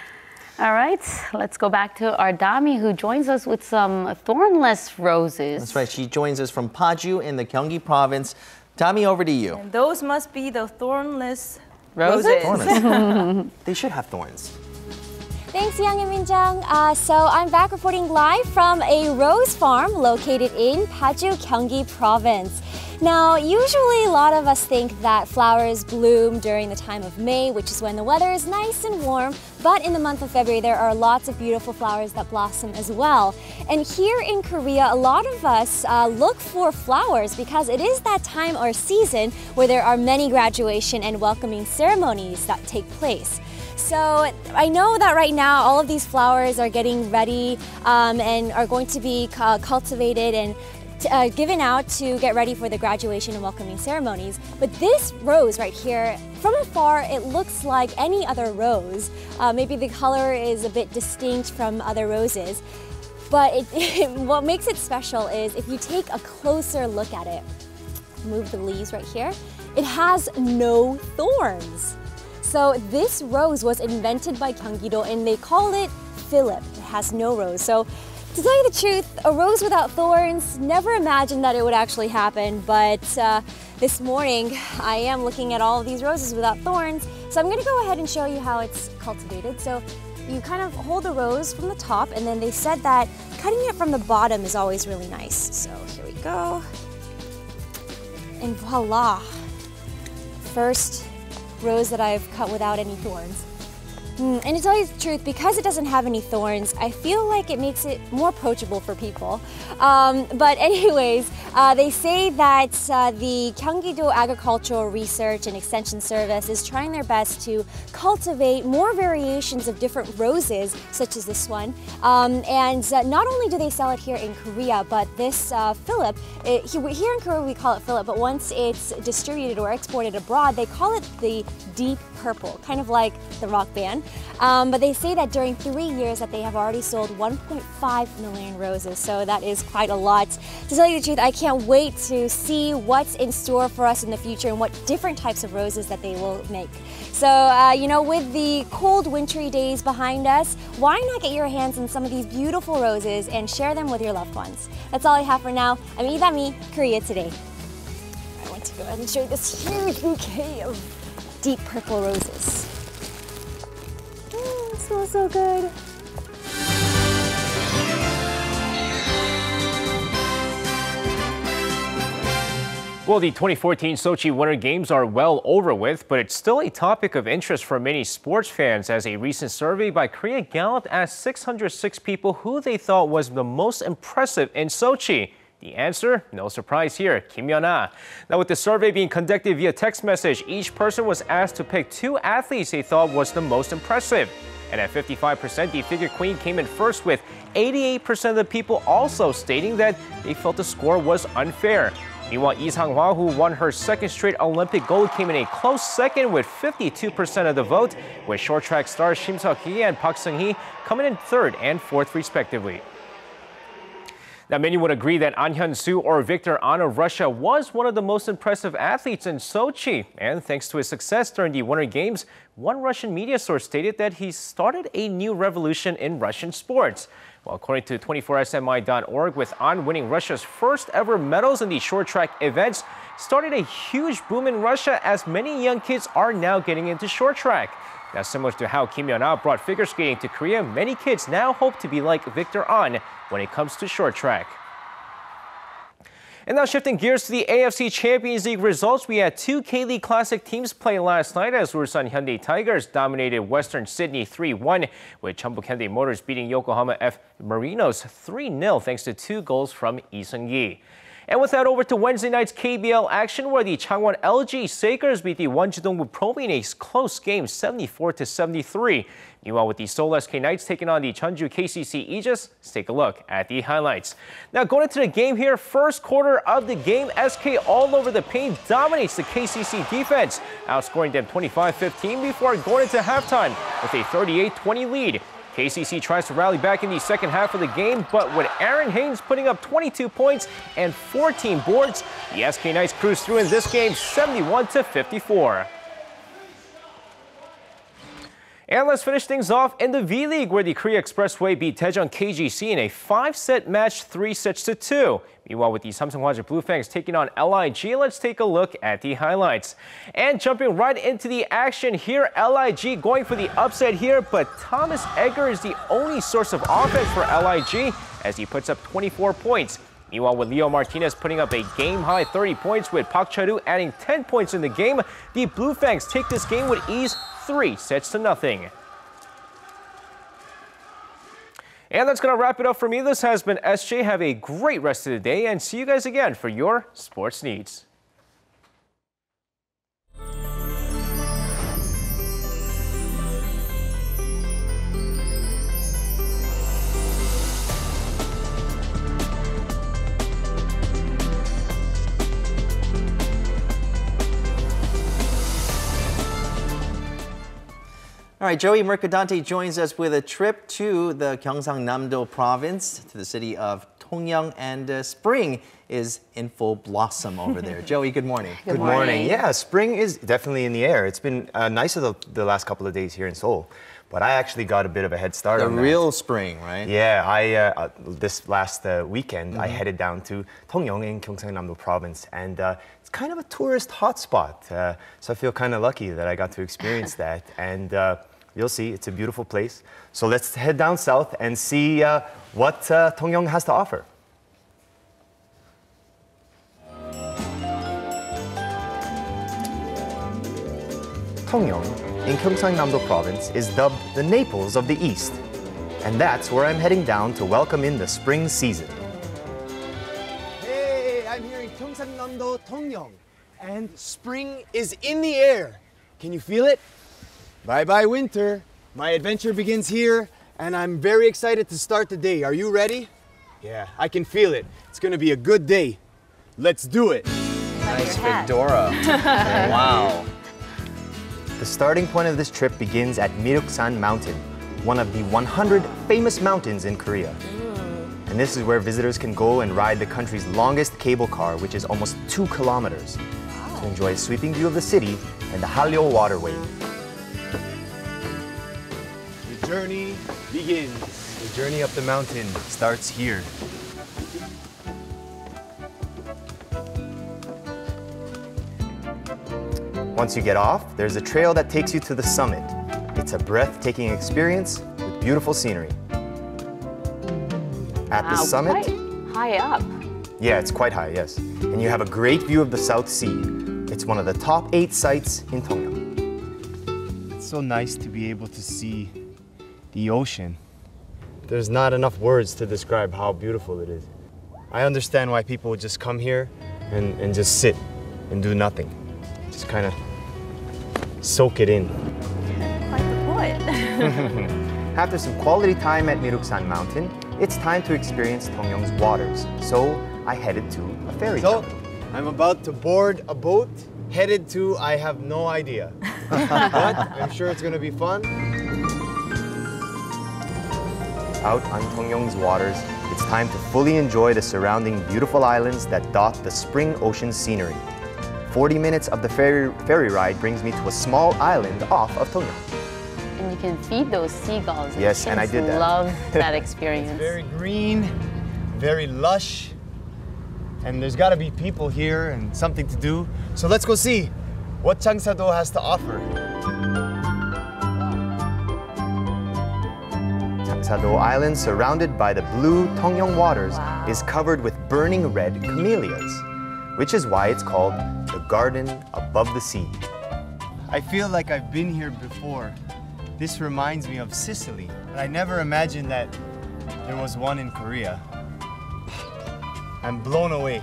All right, let's go back to our Dami, who joins us with some thornless roses. That's right, she joins us from Paju in the Gyeonggi province. Dami, over to you. And those must be the thornless Roses? roses. Thornless. They should have thorns. Thanks, Yang and Minjung. Uh, so I'm back reporting live from a rose farm located in Paju, Gyeonggi province. Now, usually a lot of us think that flowers bloom during the time of May, which is when the weather is nice and warm. But in the month of February, there are lots of beautiful flowers that blossom as well. And here in Korea, a lot of us uh, look for flowers because it is that time or season where there are many graduation and welcoming ceremonies that take place. So I know that right now all of these flowers are getting ready um, and are going to be uh, cultivated and uh, given out to get ready for the graduation and welcoming ceremonies. But this rose right here, from afar, it looks like any other rose. Uh, maybe the color is a bit distinct from other roses. But it, it, what makes it special is if you take a closer look at it, move the leaves right here, it has no thorns. So this rose was invented by Gyeonggi-do and they call it Philip. It has no rose. So to tell you the truth, a rose without thorns, never imagined that it would actually happen. But uh, this morning, I am looking at all of these roses without thorns. So I'm gonna go ahead and show you how it's cultivated. So you kind of hold the rose from the top, and then they said that cutting it from the bottom is always really nice. So here we go. And voila, first rose that I've cut without any thorns. Mm, and to tell you the truth, because it doesn't have any thorns, I feel like it makes it more approachable for people. Um, but anyways, uh, they say that uh, the Gyeonggi-do Agricultural Research and Extension Service is trying their best to cultivate more variations of different roses, such as this one. Um, and uh, not only do they sell it here in Korea, but this uh, Philip, it, here in Korea we call it Philip, but once it's distributed or exported abroad, they call it the Deep Purple, kind of like the rock band. Um, but they say that during three years that they have already sold one point five million roses, so that is quite a lot. To tell you the truth, I can't wait to see what's in store for us in the future and what different types of roses that they will make. So, uh, you know, with the cold wintry days behind us, why not get your hands on some of these beautiful roses and share them with your loved ones? That's all I have for now. I'm Lee Da-mi, Korea Today. I want to go ahead and show you this huge bouquet of deep purple roses. smells so good. Well, the twenty fourteen Sochi Winter Games are well over with, but it's still a topic of interest for many sports fans as a recent survey by Korea Gallup asked six hundred six people who they thought was the most impressive in Sochi. The answer, no surprise here, Kim Yeon-ah. Now, with the survey being conducted via text message, each person was asked to pick two athletes they thought was the most impressive. And at fifty-five percent, the figure queen came in first, with eighty-eight percent of the people also stating that they felt the score was unfair. Meanwhile, Lee Sang-hwa, who won her second straight Olympic gold, came in a close second with fifty-two percent of the vote, with short track stars Shim Seok-hee and Park Seung-hee coming in third and fourth respectively. Now, many would agree that An Hyun-soo or Victor An of Russia was one of the most impressive athletes in Sochi. And thanks to his success during the Winter Games, one Russian media source stated that he started a new revolution in Russian sports. Well, according to twenty-four S M I dot org, with An winning Russia's first ever medals in the short track events, started a huge boom in Russia as many young kids are now getting into short track. Now, similar to how Kim Yeon-ah brought figure skating to Korea, many kids now hope to be like Victor An when it comes to short track. And now shifting gears to the A F C Champions League results, we had two K-League Classic teams play last night as Ulsan Hyundai Tigers dominated Western Sydney three one, with Jeonbuk Hyundai Motors beating Yokohama F. Marinos three nil thanks to two goals from Lee Seung-gi. And with that, over to Wednesday night's K B L action, where the Changwon L G Sakers beat the Wonjidongbu Probe in a close game, seventy-four to seventy-three. Meanwhile, with the Seoul S K Knights taking on the Jeonju K C C Aegis, let's take a look at the highlights. Now, going into the game here, first quarter of the game, S K all over the paint dominates the K C C defense, outscoring them twenty-five fifteen before going into halftime with a thirty-eight twenty lead. K C C tries to rally back in the second half of the game, but with Aaron Haynes putting up twenty-two points and fourteen boards, the S K Knights cruise through in this game seventy-one to fifty-four. And let's finish things off in the V-League, where the Korea Expressway beat Daejeon K G C in a five-set match, three sets to two. Meanwhile, with the Samsung Hwaja Blue Fangs taking on L I G, let's take a look at the highlights. And jumping right into the action here, L I G going for the upset here, but Thomas Egger is the only source of offense for L I G as he puts up twenty-four points. Meanwhile, with Leo Martinez putting up a game-high thirty points, with Park Cha-doo adding ten points in the game, the Blue Fangs take this game with ease, three sets to nothing. And that's going to wrap it up for me. This has been S J. Have a great rest of the day, and see you guys again for your sports needs. All right, Joey Mercadante joins us with a trip to the Gyeongsang-Namdo province, to the city of Tongyeong, and uh, spring is in full blossom over there. Joey, good morning. Good, good morning. morning. Yeah, spring is definitely in the air. It's been uh, nicer the, the last couple of days here in Seoul, but I actually got a bit of a head start the on that. The real spring, right? Yeah, I uh, uh, this last uh, weekend, mm-hmm. I headed down to Tongyeong in Gyeongsang-Namdo province, and uh, it's kind of a tourist hotspot. Uh, so I feel kind of lucky that I got to experience that, and uh, you'll see, it's a beautiful place. So let's head down south and see uh, what uh, Tongyeong has to offer. Tongyeong in Gyeongsang-Namdo province is dubbed the Naples of the East. And that's where I'm heading down to welcome in the spring season. Hey, I'm here in Gyeongsang-Namdo, Tongyeong, and spring is in the air. Can you feel it? Bye-bye winter. My adventure begins here, and I'm very excited to start the day. Are you ready? Yeah, I can feel it. It's gonna be a good day. Let's do it. Nice fedora. Wow. The starting point of this trip begins at Miruksan Mountain, one of the one hundred famous mountains in Korea. Mm. And this is where visitors can go and ride the country's longest cable car, which is almost two kilometers, wow. to enjoy a sweeping view of the city and the Hallyo waterway. The journey begins. The journey up the mountain starts here. Once you get off, there's a trail that takes you to the summit. It's a breathtaking experience with beautiful scenery. At the Wow, summit, quite high up. yeah, it's quite high, yes. And you have a great view of the South Sea. It's one of the top eight sites in Tongyang. It's so nice to be able to see the ocean. There's not enough words to describe how beautiful it is. I understand why people would just come here and, and just sit and do nothing. Just kind of soak it in. Quite the poet. After some quality time at Miruksan Mountain, it's time to experience Tongyang's waters. So I headed to a ferry So, terminal. I'm about to board a boat headed to I have no idea. But I'm sure it's gonna be fun. Out on Tongyang's waters, it's time to fully enjoy the surrounding beautiful islands that dot the spring ocean scenery. forty minutes of the ferry, ferry ride brings me to a small island off of Tongyang. And you can feed those seagulls. Yes, and I Kids did that. love that experience. It's very green, very lush, and there's gotta be people here and something to do. So let's go see what Changsha-do has to offer. Changsha-do Island, surrounded by the blue Tongyang waters, is covered with burning red camellias, which is why it's called the Garden Above the Sea. I feel like I've been here before. This reminds me of Sicily, and I never imagined that there was one in Korea. I'm blown away.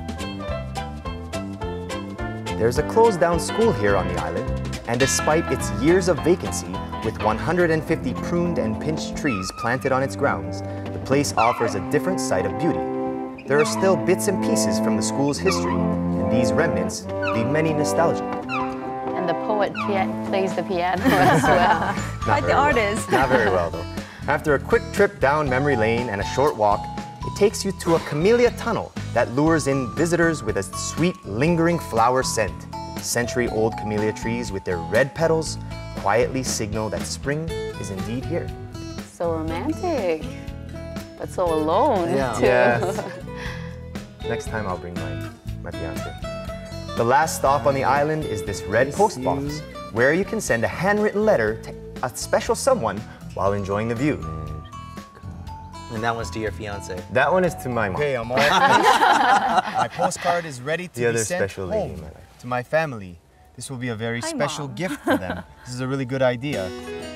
There's a closed-down school here on the island, and despite its years of vacancy, with one hundred fifty pruned and pinched trees planted on its grounds, the place offers a different side of beauty. There are still bits and pieces from the school's history, and these remnants leave many nostalgic. And the poet pia- plays the piano as well. Not Quite the very well. artist. Not very well, though. After a quick trip down memory lane and a short walk, it takes you to a camellia tunnel that lures in visitors with a sweet, lingering flower scent. Century-old camellia trees with their red petals quietly signal that spring is indeed here. So romantic, but so alone Yeah. too. Yes. Next time I'll bring my, my fiance. The last stop on the island is this red post box, where you can send a handwritten letter to a special someone while enjoying the view. And that one's to your fiance. That one is to my mom. Okay, I'm all finished. My postcard is ready to The be other sent special lady home in my life. to my family. This will be a very Hi, special Mom. gift for them. This is a really good idea.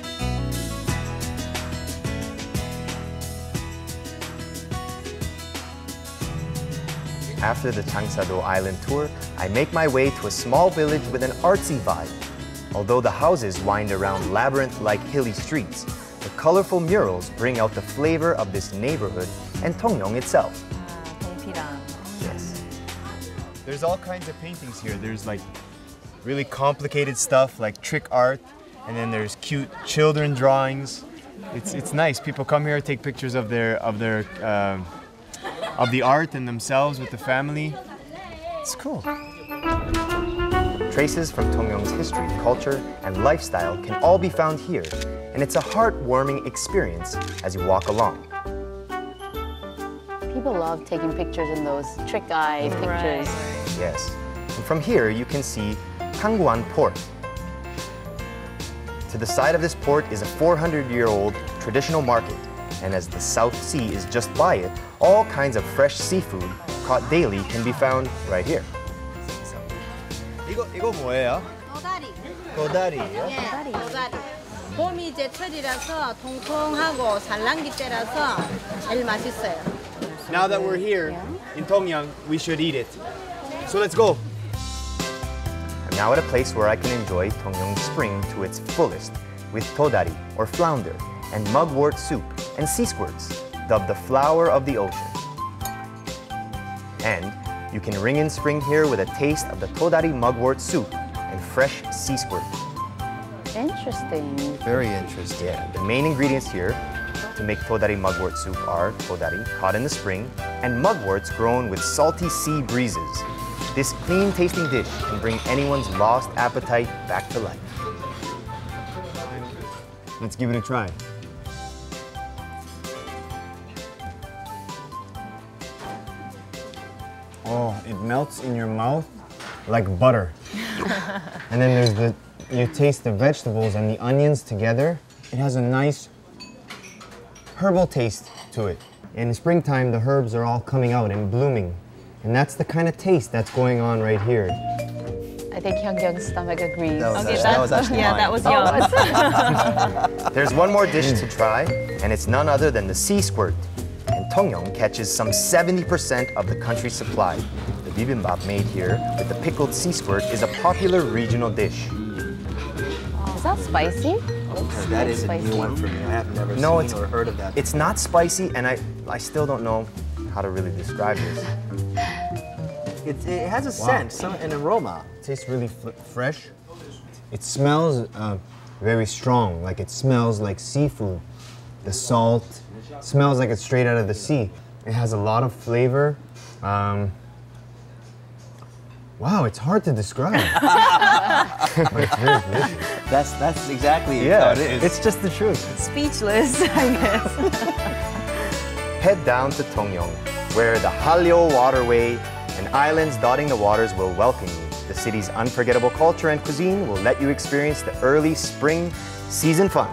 After the Changsha-do Island tour, I make my way to a small village with an artsy vibe. Although the houses wind around labyrinth-like hilly streets, the colorful murals bring out the flavor of this neighborhood and Tongyang itself. Yes. There's all kinds of paintings here. There's like really complicated stuff like trick art, and then there's cute children drawings. It's it's nice. People come here, take pictures of their of their um, of the art and themselves with the family. It's cool. Traces from Tongyang's history, culture, and lifestyle can all be found here, and it's a heartwarming experience as you walk along. People love taking pictures in those trick-eye pictures. Yes. And from here, you can see Kangguan Port. To the side of this port is a four hundred year old traditional market, and as the South Sea is just by it, all kinds of fresh seafood caught daily can be found right here. 이거 이거 뭐예요? 도다리. 도다리예요? 예, 도다리. 봄이 제철이라서 통통하고 산란기 때라서 제일 맛있어요. Now that we're here in Tongyang, we should eat it. So let's go. I'm now at a place where I can enjoy Tongyang Spring to its fullest with todari, or flounder, and mugwort soup and sea squirts, dubbed the flower of the ocean. And you can ring in spring here with a taste of the todari mugwort soup and fresh sea squirt. Interesting. Very interesting. Yeah, the main ingredients here to make todari mugwort soup are todari, caught in the spring, and mugworts grown with salty sea breezes. This clean-tasting dish can bring anyone's lost appetite back to life. Let's give it a try. Oh, it melts in your mouth like butter. And then there's the, you taste the vegetables and the onions together. It has a nice herbal taste to it. In springtime, the herbs are all coming out and blooming. And that's the kind of taste that's going on right here. I think Hyungkyung's stomach agrees. That was, Okay, that that's- was actually yeah, mine. that was yours. There's one more dish to try, and it's none other than the sea squirt. And Tongyong catches some seventy percent of the country's supply. The bibimbap made here with the pickled sea squirt is a popular regional dish. Is that spicy? Okay, that is a new one for me. I have never No, seen it's, or heard of that. It's not spicy, and I, I still don't know how to really describe this. It, it has a Wow. scent, some, an aroma. It tastes really f fresh. It smells uh, very strong, like it smells like seafood. The salt smells like it's straight out of the sea. It has a lot of flavor. Um, wow, it's hard to describe. But it's very delicious. That's, that's exactly Yeah, how it is. it's just the truth. Speechless, I guess. Head down to Tongyong, where the Hallyo Waterway and islands dotting the waters will welcome you. The city's unforgettable culture and cuisine will let you experience the early spring season fun.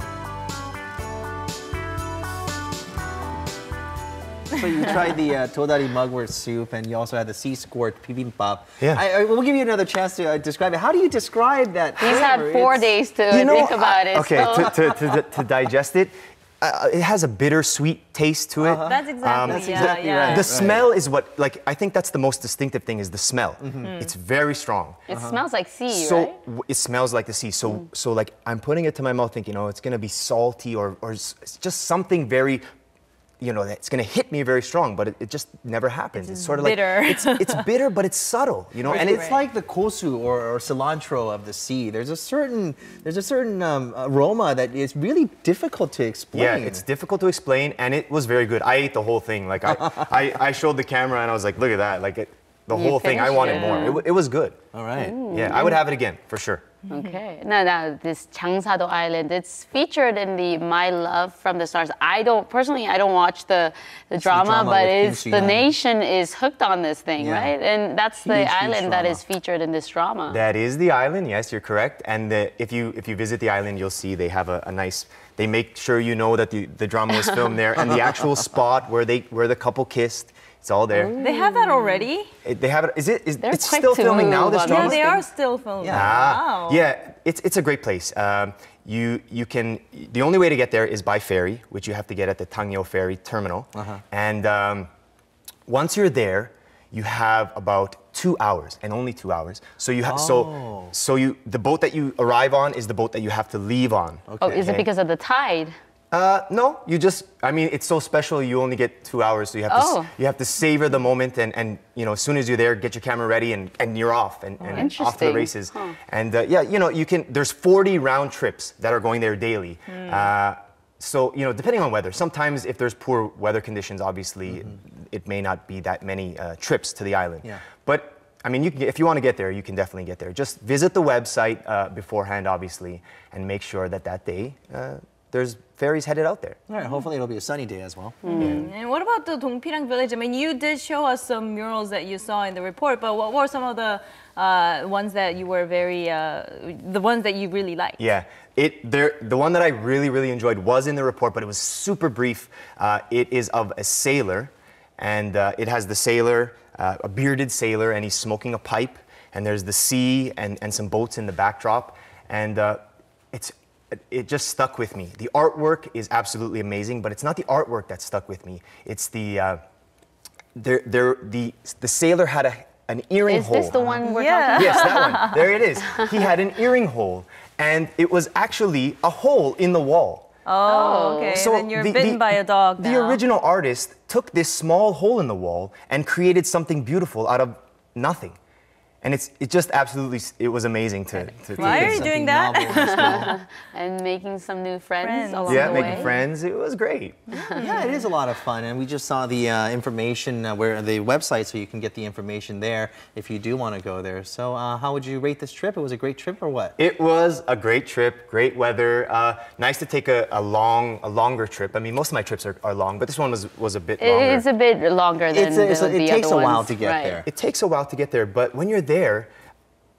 So you tried the uh, todari mugwort soup, and you also had the sea squirt bibimbap. Yeah. I, I, we'll give you another chance to uh, describe it. How do you describe that? He's had flavor? four It's- days to You know, think about it. Okay, so. to, to, to, to digest it, uh, it has a bittersweet taste to it. Uh-huh. That's exactly, Um, That's the- exactly yeah, yeah. The smell is what, like, I think that's the most distinctive thing is the smell. Mhm. It's very strong. It smells like sea, So right? w- it smells like the sea. So so like I'm putting it to my mouth thinking, oh, it's gonna be salty or or s- it's just something very, you know, that's gonna hit me very strong. But it, it just never happens. It's, sort of bitter. like it's it's bitter, but it's subtle, you know. And And it's it's like the kosu or, or cilantro of the sea. There's a certain there's a certain um, aroma that is really difficult to explain. yeah, it's difficult to explain, and it was very good. I ate the whole thing. Like I I, I showed the camera, and I was like, look at that, like it, the You whole thing. I finished wanted it. more. It, w- it was good. All right. Ooh. Yeah, I would have it again for sure. Okay. Now, now, this Changsado Island, it's featured in the My Love from the Stars. I don't, personally, I don't watch the, the drama, drama but with Kim it's, the Soo-hyun. nation is hooked on this thing, Yeah. right? And that's the Huge, huge island that drama. is featured in this drama. That is the island. Yes, you're correct. And the, if you if you visit the island, you'll see they have a, a nice. They make sure you know that the, the drama was filmed there, and the actual spot where they where the couple kissed. It's all there. They have that already? It- they have it. Is it? Is, They're it's quick still to filming now. move This on drama. Yeah, they are still filming. Ah, Wow. yeah, it's it's a great place. Um, you you can the only way to get there is by ferry, which you have to get at the Tangyo Ferry Terminal. Uh-huh. And um, once you're there, you have about two hours, and only two hours. So you have Oh. so so you the boat that you arrive on is the boat that you have to leave on. Oh, is it because of the tide? Uh, no, you just, I mean, it's so special, you only get two hours, so you have to, Oh. s- you have to savor the moment and, and, you know, as soon as you're there, get your camera ready and, and you're off and, and off to the Interesting. races. Huh. And uh, yeah, you know, you can, there's forty round trips that are going there daily. Hmm. Uh, so, you know, depending on weather, sometimes if there's poor weather conditions, obviously, it may not be that many uh, trips to the island. Yeah. But I mean, you can, if you want to get there, you can definitely get there. Just visit the website uh, beforehand, obviously, and make sure that that day uh, there's ferries headed out there. All right, hopefully it'll be a sunny day as well. Mm. And what about the Dongpirang village? I mean, you did show us some murals that you saw in the report, but what were some of the uh, ones that you were very, uh, the ones that you really liked? Yeah, it there. The one that I really, really enjoyed was in the report, but it was super brief. Uh, it is of a sailor, and uh, it has the sailor, uh, a bearded sailor, and he's smoking a pipe, and there's the sea and, and some boats in the backdrop, and uh, it's it just stuck with me. The artwork is absolutely amazing, but it's not the artwork that stuck with me. It's the uh, there there the the sailor had a an earring Is hole. this the one we're Yeah. talking Yes, about? that one. There it is. He had an earring hole, and it was actually a hole in the wall. Oh, okay. then you're the- bitten the- by a dog The now. original artist took this small hole in the wall and created something beautiful out of nothing. And it's it just absolutely, it was amazing to, to Why to are you get doing something that? novel and small. And making some new friends, Friends. along Yeah, the making way. friends. It was great. Yeah, it is a lot of fun, and we just saw the uh, information uh, where the website, so you can get the information there if you do want to go there. So, uh, how would you rate this trip? It was a great trip, or what? It was a great trip, great weather. Uh, nice to take a, a long, a longer trip. I mean, most of my trips are, are long, but this one was was a bit It- longer. It's a bit longer than It's a- it's a- the, it the takes other a while ones. to get Right. there. It takes a while to get there, but when you're there,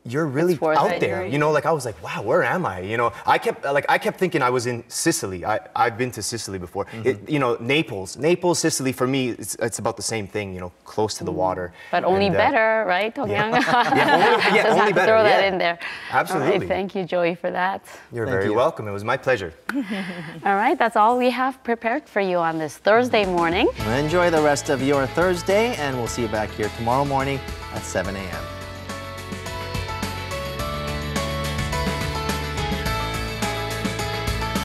you're really out there. You know, like I was like, wow, where am I? You know, I kept like I kept thinking I was in Sicily. I I've been to Sicily before. Mm-hmm. It, you know, Naples, Naples, Sicily. For me, it's it's about the same thing. You know, close to the water. But only and, uh, better, right, Tong Yang? Yeah, yeah, only, yeah, Just only have to better. Throw yeah. that in there. Absolutely. All right, thank you, Joey, for that. You're Thank very you. welcome. It was my pleasure. All right, that's all we have prepared for you on this Thursday morning. Enjoy the rest of your Thursday, and we'll see you back here tomorrow morning at seven A M